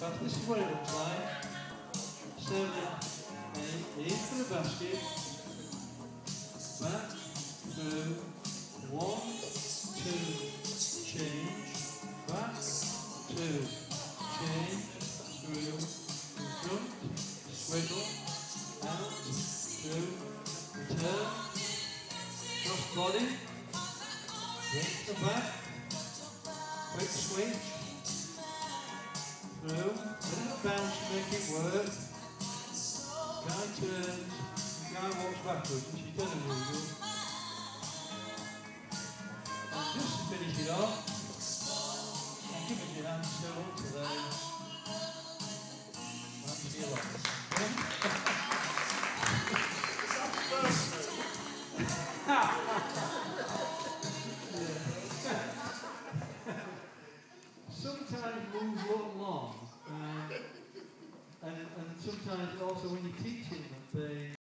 fast. This is what it looks like. 7, 8, in for the basket, back, through, 1, 2, change, back, 2, change, through, in front, swivel, out, through, return, cross body, bring to the back, quick switch, through, bit of a bounce to make it work. Guy turns, the guy walks backwards, which he doesn't usually. And just to finish it off, and give us your hands still up to there. That's your legs. Sometimes moves look long, and sometimes also when you're teaching them, they